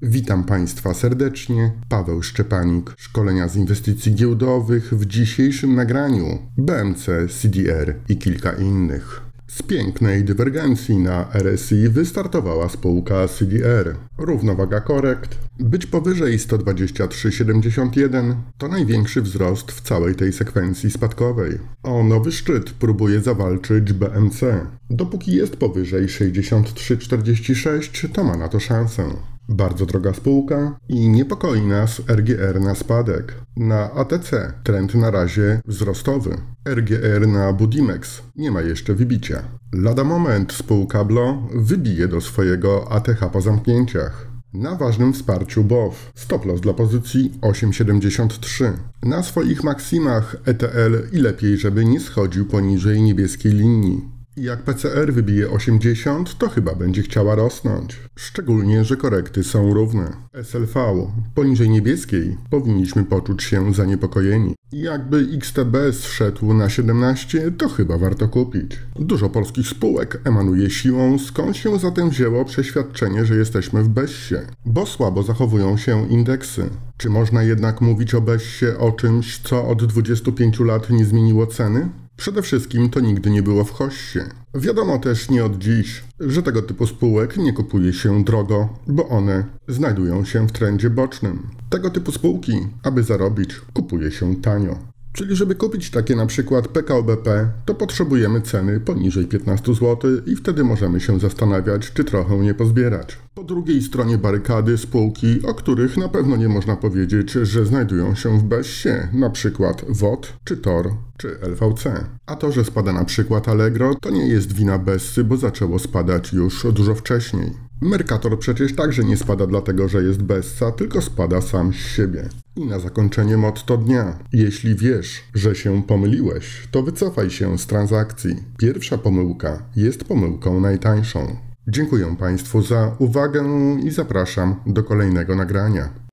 Witam Państwa serdecznie, Paweł Szczepanik, szkolenia z inwestycji giełdowych w dzisiejszym nagraniu BMC, CDR i kilka innych. Z pięknej dywergencji na RSI wystartowała spółka CDR. Równowaga korekt, być powyżej 123,71 to największy wzrost w całej tej sekwencji spadkowej. O nowy szczyt próbuje zawalczyć BMC. Dopóki jest powyżej 63,46 to ma na to szansę. Bardzo droga spółka i niepokoi nas RGR na spadek. Na ATC trend na razie wzrostowy. RGR na Budimex nie ma jeszcze wybicia. Lada moment spółka BLO wybije do swojego ATH po zamknięciach. Na ważnym wsparciu BOW. Stop loss dla pozycji 8,73. Na swoich maksimach ETL i lepiej, żeby nie schodził poniżej niebieskiej linii. Jak PCR wybije 80, to chyba będzie chciała rosnąć. Szczególnie, że korekty są równe. SLV poniżej niebieskiej powinniśmy poczuć się zaniepokojeni. Jakby XTB zszedł na 17, to chyba warto kupić. Dużo polskich spółek emanuje siłą, skąd się zatem wzięło przeświadczenie, że jesteśmy w bezsie. Bo słabo zachowują się indeksy. Czy można jednak mówić o bezsie, o czymś, co od 25 lat nie zmieniło ceny? Przede wszystkim to nigdy nie było w hoście. Wiadomo też nie od dziś, że tego typu spółek nie kupuje się drogo, bo one znajdują się w trendzie bocznym. Tego typu spółki, aby zarobić, kupuje się tanio. Czyli żeby kupić takie na przykład PKO BP, to potrzebujemy ceny poniżej 15 zł i wtedy możemy się zastanawiać, czy trochę nie pozbierać. Po drugiej stronie barykady spółki, o których na pewno nie można powiedzieć, że znajdują się w bezsie, na przykład WOT, czy TOR, czy LVC. A to, że spada na przykład Allegro, to nie jest wina Bessy, bo zaczęło spadać już dużo wcześniej. Mercator przecież także nie spada dlatego, że jest Bessa, tylko spada sam z siebie. I na zakończenie motto dnia. Jeśli wiesz, że się pomyliłeś, to wycofaj się z transakcji. Pierwsza pomyłka jest pomyłką najtańszą. Dziękuję Państwu za uwagę i zapraszam do kolejnego nagrania.